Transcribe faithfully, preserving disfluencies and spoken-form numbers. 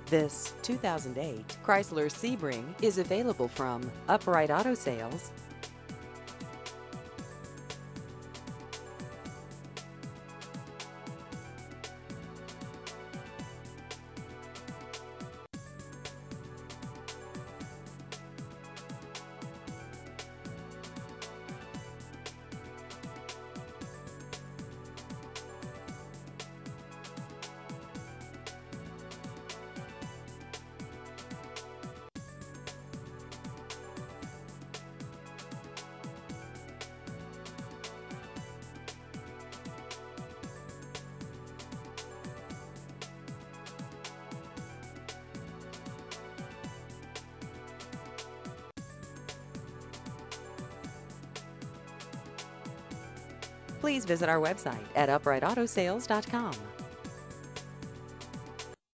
This two thousand eight Chrysler Sebring is available from Upright Auto Sales. Please visit our website at upright auto sales dot com.